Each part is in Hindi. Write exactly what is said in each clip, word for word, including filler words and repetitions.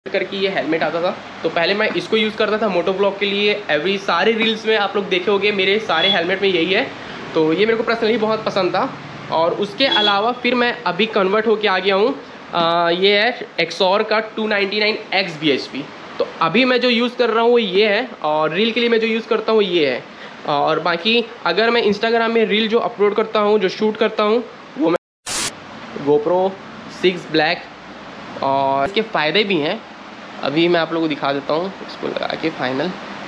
करके ये हेलमेट आता था। तो पहले मैं इसको यूज़ करता था मोटो ब्लॉग के लिए। एवरी सारे रील्स में आप लोग देखे होंगे मेरे सारे हेलमेट में यही है। तो ये मेरे को पर्सनली बहुत पसंद था। और उसके अलावा फिर मैं अभी कन्वर्ट होके आ गया हूँ, ये है एक्सॉर का two ninety nine X B H P. तो अभी मैं जो यूज़ कर रहा हूँ वो ये है, और रील के लिए मैं जो यूज़ करता हूँ ये है। और बाकी अगर मैं इंस्टाग्राम में रील जो अपलोड करता हूँ, जो शूट करता हूँ, वो मैं गोप्रो सिक्स ब्लैक। और इसके फ़ायदे भी हैं, अभी मैं आप लोगों को दिखा देता हूँ इसको लगा के फाइनल।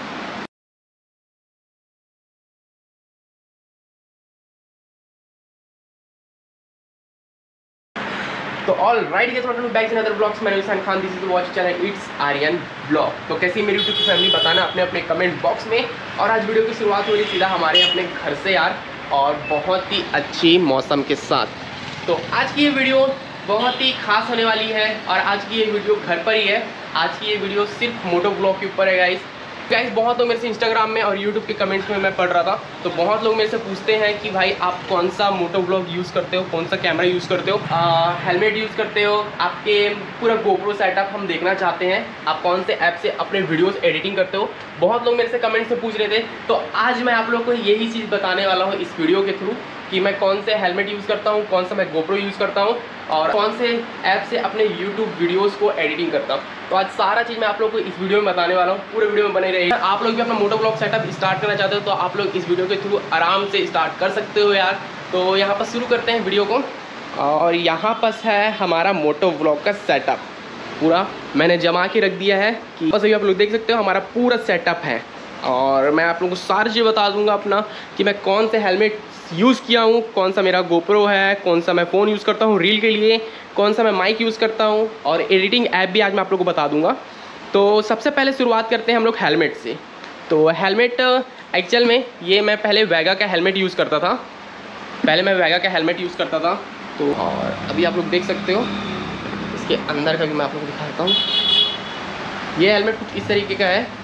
तो all right guys, welcome back to another vlogs. मैं Insan Khan, this is watch channel it's Aryan vlog. तो कैसी मेरी यूट्यूब की फैमिली बताना अपने अपने कमेंट बॉक्स में। और आज वीडियो की शुरुआत हो रही सीधा हमारे अपने घर से यार, और बहुत ही अच्छी मौसम के साथ। तो आज की ये वीडियो बहुत ही खास होने वाली है, और आज की ये वीडियो घर पर ही है। आज की ये वीडियो सिर्फ मोटो ब्लॉग के ऊपर है गाइस। गाइस बहुत लोग मेरे से इंस्टाग्राम में और यूट्यूब के कमेंट्स में मैं पढ़ रहा था, तो बहुत लोग मेरे से पूछते हैं कि भाई आप कौन सा मोटो ब्लॉग यूज़ करते हो, कौन सा कैमरा यूज़ करते हो, हेलमेट यूज़ करते हो, आपके पूरा गोप्रो सेटअप हम देखना चाहते हैं, आप कौन से ऐप से अपने वीडियोस एडिटिंग करते हो। बहुत लोग मेरे से कमेंट्स में पूछ रहे थे। तो आज मैं आप लोगों को यही चीज़ बताने वाला हूँ इस वीडियो के थ्रू, कि मैं कौन से हेलमेट यूज़ करता हूँ, कौन सा मैं गोप्रो यूज़ करता हूँ, और कौन से ऐप से अपने यूट्यूब वीडियोस को एडिटिंग करता हूँ। तो आज सारा चीज़ मैं आप लोगों को इस वीडियो में बताने वाला हूँ। पूरे वीडियो में बने रहिए। आप लोग भी अपना मोटो ब्लॉग सेटअप स्टार्ट करना चाहते हो तो आप लोग इस वीडियो के थ्रू आराम से स्टार्ट कर सकते हो यार। तो यहाँ पर शुरू करते हैं वीडियो को। और यहाँ पर है हमारा मोटो ब्लॉग का सेटअप, पूरा मैंने जमा के रख दिया है कि बस अभी आप लोग देख सकते हो हमारा पूरा सेटअप है। और मैं आप लोगों को सारी चीज़ बता दूंगा अपना, कि मैं कौन से हेलमेट यूज़ किया हूँ, कौन सा मेरा गोप्रो है, कौन सा मैं फ़ोन यूज़ करता हूँ रील के लिए, कौन सा मैं माइक यूज़ करता हूँ, और एडिटिंग ऐप भी आज मैं आप लोगों को बता दूंगा। तो सबसे पहले शुरुआत करते हैं हम लोग हेलमेट से। तो हेलमेट एक्चुअल में ये मैं पहले वेगा का हेलमेट यूज़ करता था। पहले मैं वेगा का हेलमेट यूज़ करता था। तो और अभी आप लोग देख सकते हो इसके अंदर का भी मैं आप लोग को दिखाता हूँ। ये हेलमेट कुछ इस तरीके का है।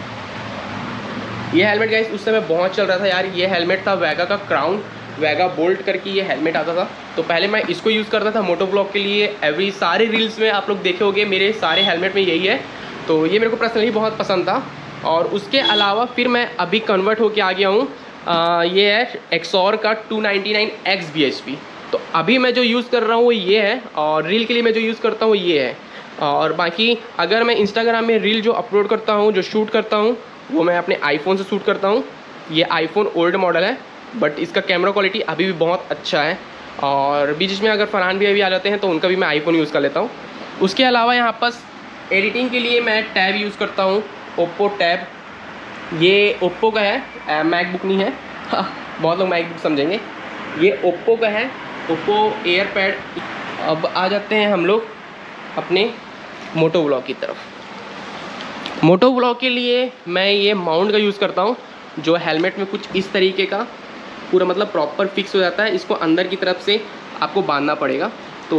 ये हेलमेट गाइस उस समय बहुत चल रहा था यार। ये हेलमेट था वेगा का क्राउन, वेगा बोल्ट करके ये हेलमेट आता था। तो पहले मैं इसको यूज़ करता था मोटो ब्लॉग के लिए। एवरी सारे रील्स में आप लोग देखे होंगे मेरे सारे हेलमेट में यही है। तो ये मेरे को पर्सनली बहुत पसंद था। और उसके अलावा फिर मैं अभी कन्वर्ट होके आ गया हूँ, ये है एक्सॉर का two ninety nine X B H P. तो अभी मैं जो यूज़ कर रहा हूँ वो ये है, और रील के लिए मैं जो यूज़ करता हूँ ये है। और बाकी अगर मैं इंस्टाग्राम में रील जो अपलोड करता हूँ, जो शूट करता हूँ, वो मैं अपने आईफोन से शूट करता हूँ। ये आईफोन ओल्ड मॉडल है, बट इसका कैमरा क्वालिटी अभी भी बहुत अच्छा है। और बीच में अगर फरहान भी अभी आ जाते हैं तो उनका भी मैं आईफोन यूज़ कर लेता हूँ। उसके अलावा यहाँ पर एडिटिंग के लिए मैं टैब यूज़ करता हूँ, ओप्पो टैब। ये ओप्पो का है, मैकबुक नहीं है। बहुत लोग मैकबुक समझेंगे। ये ओप्पो का है, ओप्पो एयरपैड। अब आ जाते हैं हम लोग अपने मोटो ब्लॉग की तरफ। मोटो ब्लॉग के लिए मैं ये माउंट का यूज़ करता हूँ, जो हेलमेट में कुछ इस तरीके का पूरा मतलब प्रॉपर फिक्स हो जाता है। इसको अंदर की तरफ से आपको बांधना पड़ेगा। तो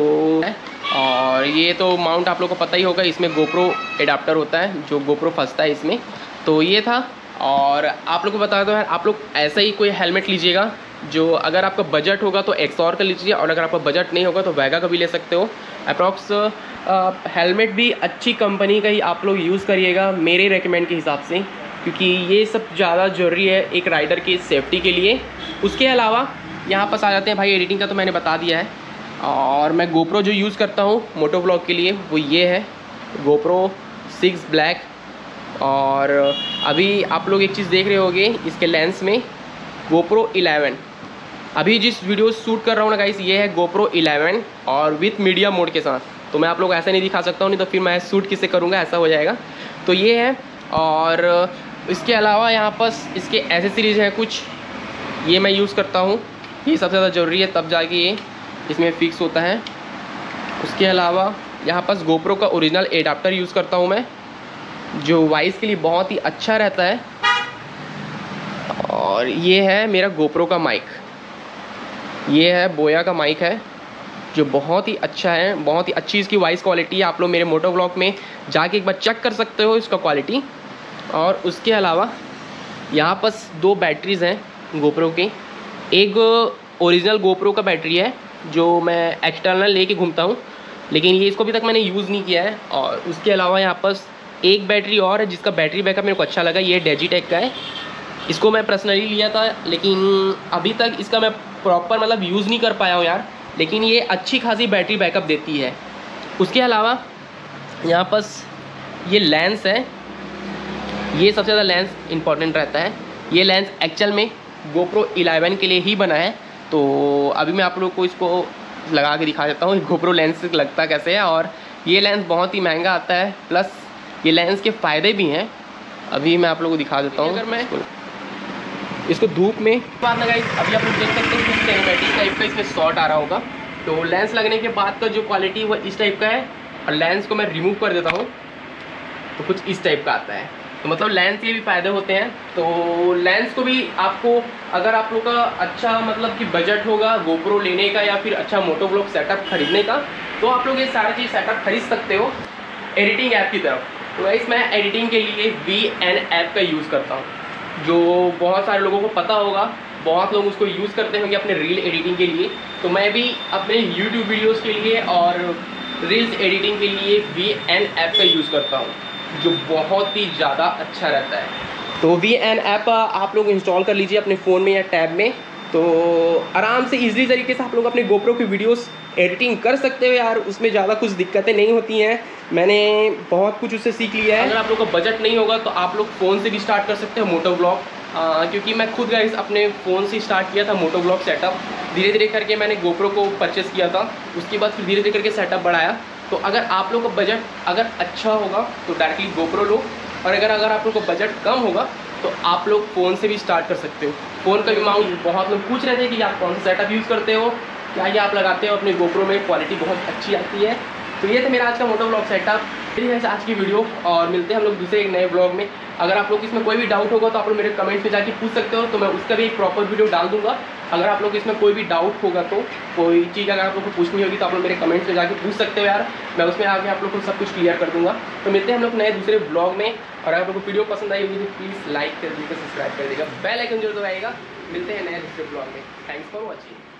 और ये तो माउंट आप लोग को पता ही होगा, इसमें गोप्रो एडाप्टर होता है, जो गोप्रो फंसता है इसमें। तो ये था। और आप लोग को बता दो यार, आप लोग ऐसा ही कोई हेलमेट लीजिएगा, जो अगर आपका बजट होगा तो एक्सॉर का लीजिए, और अगर आपका बजट नहीं होगा तो वेगा का भी ले सकते हो। अप्रॉक्स हेलमेट भी अच्छी कंपनी का ही आप लोग यूज़ करिएगा मेरे रेकमेंड के हिसाब से, क्योंकि ये सब ज़्यादा ज़रूरी है एक राइडर की सेफ्टी के लिए। उसके अलावा यहाँ पास आ जाते हैं भाई, एडिटिंग का तो मैंने बता दिया है। और मैं गोप्रो जो यूज़ करता हूँ मोटो ब्लॉग के लिए वो ये है, गोप्रो सिक्स ब्लैक। और अभी आप लोग एक चीज़ देख रहे होंगे इसके लेंस में, गोप्रो इलेवन। अभी जिस वीडियो शूट कर रहा हूँ ना गाइस, ये है गोप्रो इलेवन और विथ मीडिया मोड के साथ। तो मैं आप लोग ऐसा नहीं दिखा सकता हूँ, नहीं तो फिर मैं शूट किससे करूँगा, ऐसा हो जाएगा। तो ये है। और इसके अलावा यहाँ पर इसके एसेसरीज हैं कुछ, ये मैं यूज़ करता हूँ। ये सबसे ज़्यादा ज़रूरी है, तब जाके ये इसमें फिक्स होता है। उसके अलावा यहाँ पर गोप्रो का ओरिजिनल एडाप्टर यूज़ करता हूँ मैं, जो वॉइस के लिए बहुत ही अच्छा रहता है। और ये है मेरा गोप्रो का माइक। ये है बोया का माइक है, जो बहुत ही अच्छा है, बहुत ही अच्छी इसकी वॉइस क्वालिटी है। आप लोग मेरे मोटो ब्लॉग में जाके एक बार चेक कर सकते हो इसका क्वालिटी। और उसके अलावा यहाँ पर दो बैटरीज़ हैं गोप्रो के। एक ओरिजिनल गोप्रो का बैटरी है, जो मैं एक्सटर्नल लेके घूमता हूँ, लेकिन ये इसको अभी तक मैंने यूज़ नहीं किया है। और उसके अलावा यहाँ पर एक बैटरी और है जिसका बैटरी बैकअप मेरे को अच्छा लगा, ये डेजीटेक का है। इसको मैं पर्सनली लिया था लेकिन अभी तक इसका मैं प्रॉपर मतलब यूज़ नहीं कर पाया हूँ यार, लेकिन ये अच्छी खासी बैटरी बैकअप देती है। उसके अलावा यहाँ पर ये लेंस है, ये सबसे ज़्यादा लेंस इंपॉर्टेंट रहता है। ये लेंस एक्चुअल में GoPro इलेवन के लिए ही बना है। तो अभी मैं आप लोग को इसको लगा के दिखा देता हूँ GoPro लेंस लगता कैसे है। और ये लेंस बहुत ही महंगा आता है, प्लस ये लेंस के फ़ायदे भी हैं। अभी मैं आप लोगों को दिखा देता हूँ। अगर मैं इसको धूप में बात लगाई, अभी आप लोग देख सकते हैं कि सिनेमैटिक टाइप का इसमें शॉट आ रहा होगा। तो लेंस लगने के बाद का जो क्वालिटी वो इस टाइप का है, और लेंस को मैं रिमूव कर देता हूँ तो कुछ इस टाइप का आता है। तो मतलब लेंस के भी फ़ायदे होते हैं। तो लेंस को भी आपको, अगर आप लोग का अच्छा मतलब कि बजट होगा GoPro लेने का या फिर अच्छा मोटो व्लॉग सेटअप खरीदने का, तो आप लोग ये सारी चीज़ सेटअप खरीद सकते हो एडिटिंग ऐप की तरफ। तो गाइस मैं एडिटिंग के लिए वी एन ऐप का यूज़ करता हूँ, जो बहुत सारे लोगों को पता होगा, बहुत लोग उसको यूज़ करते होंगे अपने रील एडिटिंग के लिए। तो मैं भी अपने यूट्यूब वीडियोज़ के लिए और रील्स एडिटिंग के लिए वी एन ऐप का यूज़ करता हूँ, जो बहुत ही ज़्यादा अच्छा रहता है। तो वी एन ऐप आप लोग इंस्टॉल कर लीजिए अपने फ़ोन में या टैब में, तो आराम से ईज़िली तरीके से आप लोग अपने GoPro की वीडियोस एडिटिंग कर सकते हो यार। उसमें ज़्यादा कुछ दिक्कतें नहीं होती हैं, मैंने बहुत कुछ उससे सीख लिया है। अगर आप लोग का बजट नहीं होगा तो आप लोग फ़ोन से भी स्टार्ट कर सकते हो मोटो व्लॉग, क्योंकि मैं खुद गाइस अपने फ़ोन से स्टार्ट किया था मोटो व्लॉग सेटअप। धीरे धीरे करके मैंने GoPro को परचेज़ किया था, उसके बाद फिर धीरे धीरे करके सेटअप बढ़ाया। तो अगर आप लोग का बजट अगर अच्छा होगा तो डायरेक्टली GoPro लो, और अगर अगर आप लोग का बजट कम होगा तो आप लोग फ़ोन से भी स्टार्ट कर सकते हो। फ़ोन का भी माउंट, बहुत लोग पूछ रहे थे कि आप कौन सा सेटअप यूज़ करते हो, क्या ये आप लगाते हो अपने GoPro में, क्वालिटी बहुत अच्छी आती है। तो ये था मेरा आज का मोटो व्लॉग सेटअप, यही है आज की वीडियो, और मिलते हैं हम लोग दूसरे एक नए व्लॉग में। अगर आप लोग इसमें कोई भी डाउट होगा तो आप लोग मेरे कमेंट्स में जाके पूछ सकते हो, तो मैं उसका भी एक प्रॉपर वीडियो डाल दूंगा। अगर आप लोग इसमें कोई भी डाउट होगा, तो कोई चीज़ अगर आप लोग को पूछनी होगी तो आप लोग मेरे कमेंट्स में जाके पूछ सकते हो यार, मैं उसमें आगे आप लोग को सब कुछ क्लियर कर दूंगा। तो मिलते हैं हम लोग नए दूसरे ब्लॉग में, और अगर आप लोग को वीडियो पसंद आई होगी तो प्लीज़ लाइक कर दीजिएगा, सब्सक्राइब कर दीजिएगा, बेल आइकन जरूर दबाइएगा। मिलते हैं नए दूसरे ब्लॉग में। Thanks for watching.